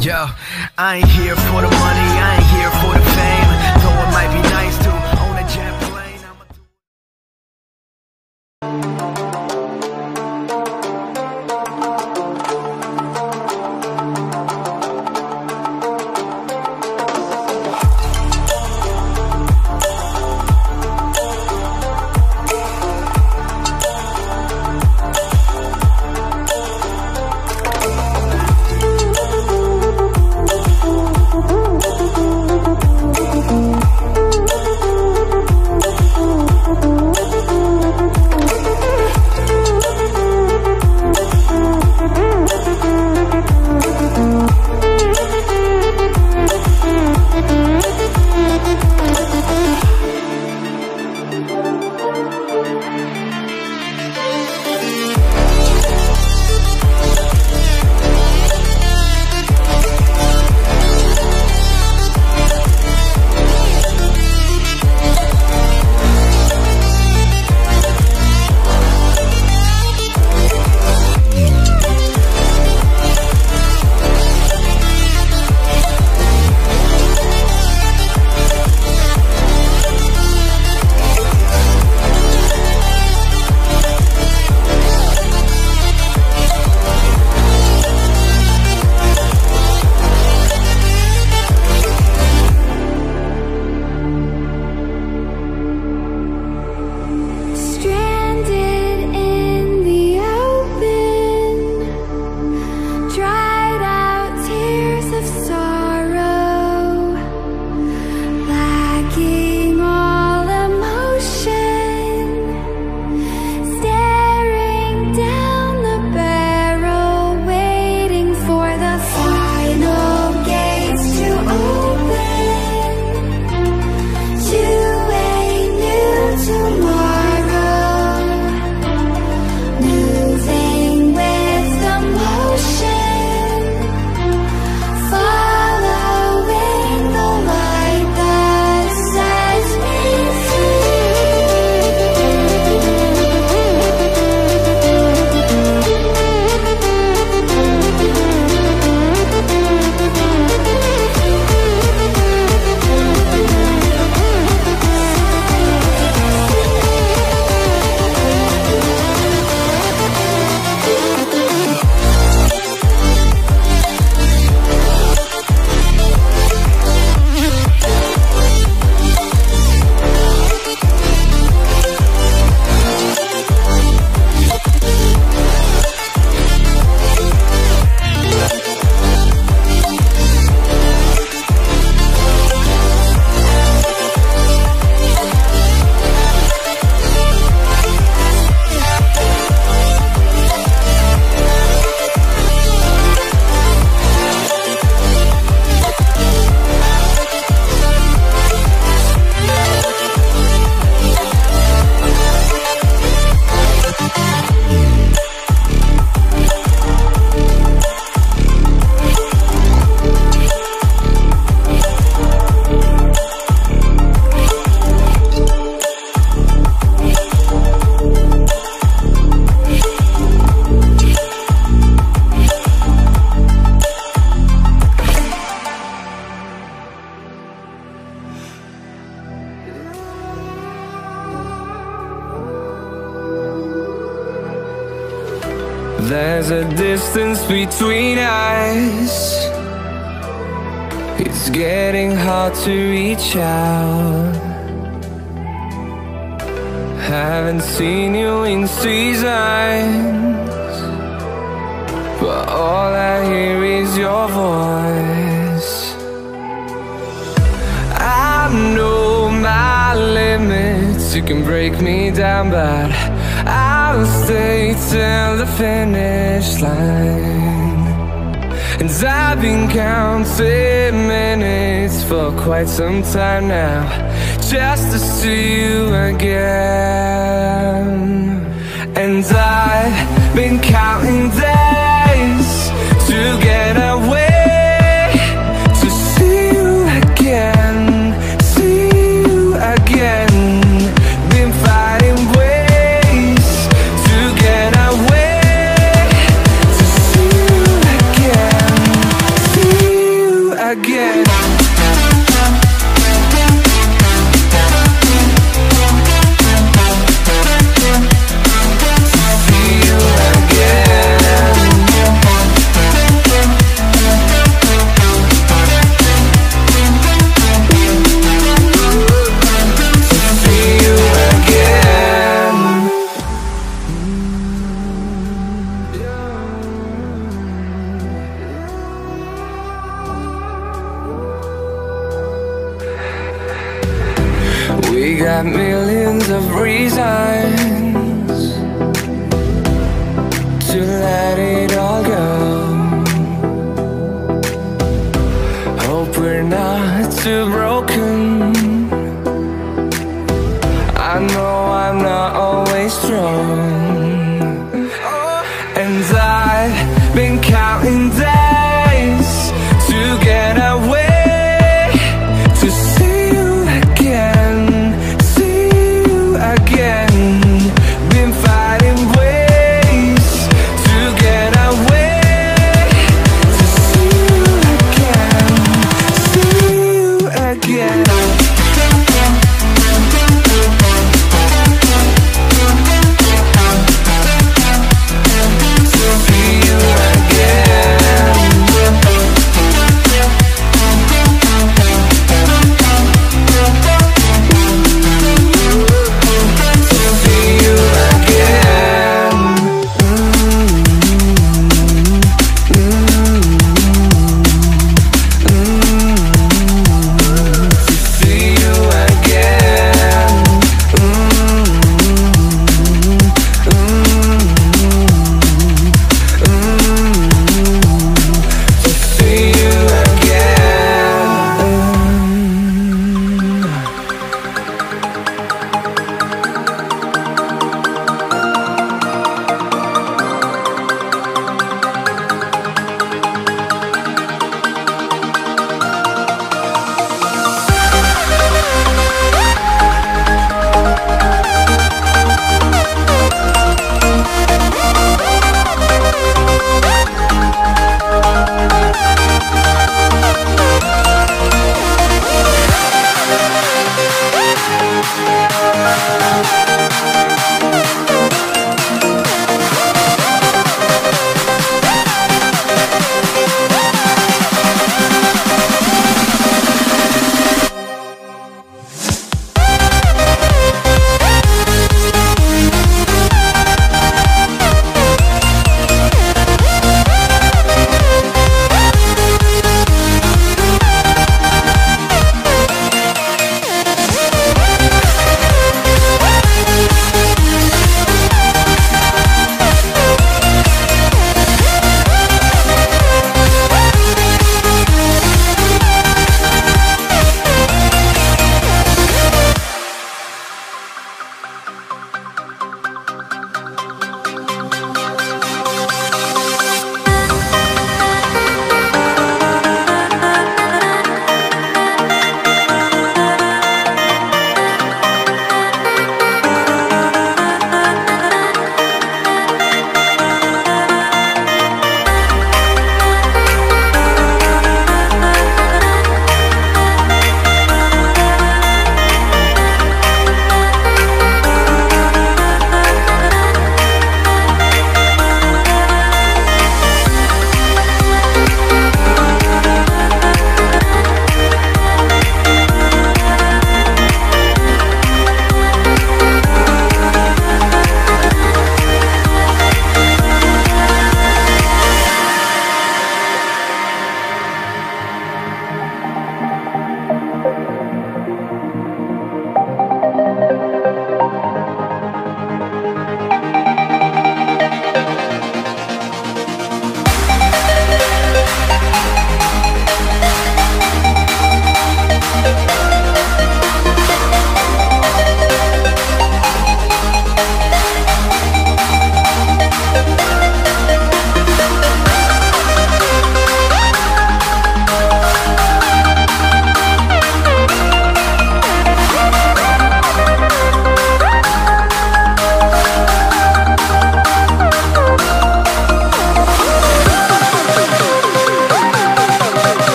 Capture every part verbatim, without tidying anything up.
Yo, I ain't here for the money, I ain't here for the fame. Though it might be nice to own a jet plane. There's a distance between us. It's getting hard to reach out. Haven't seen you in seasons, but all I hear is your voice. I know my limits, you can break me down, but I'll stay till the finish line. And I've been counting minutes for quite some time now, just to see you again. And I've been counting days to get away, to see you again, see you again. Been fighting ways to get away, to see you again, see got millions of reasons to let it all go. Hope we're not too broken. I know I'm not always strong, and I've been counting days to get away, to see you again, see you again.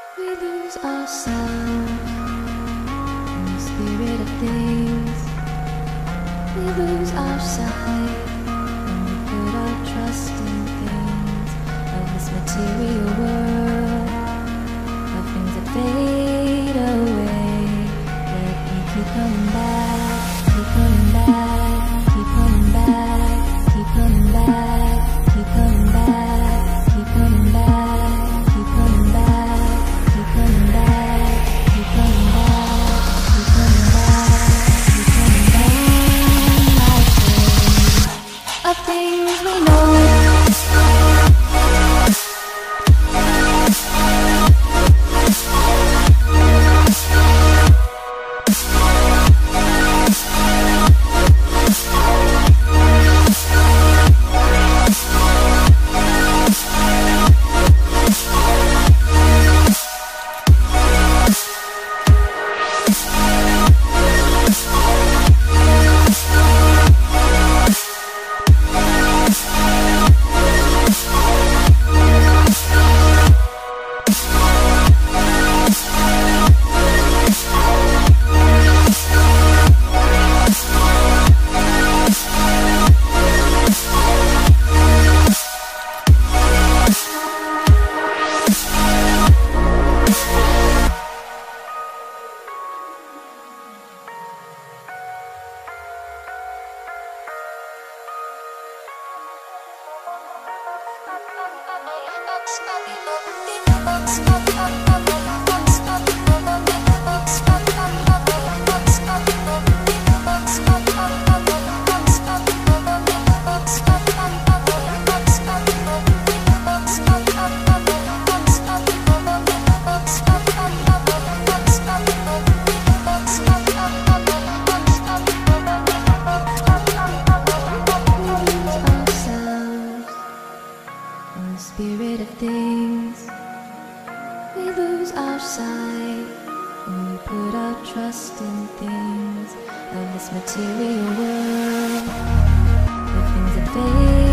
We lose ourselves in the spirit of things. We lose our sight when we put our trust in things of this material world, of things that fade away. Let me keep coming back, keep coming back, keep coming back, keep coming back, keep coming back, keep coming back, keep coming back, keep coming back, keep coming back, keep coming back, keep coming back. Of things we know. Spirit of things, we lose our sight when we put our trust in things of this material world, of things that fade.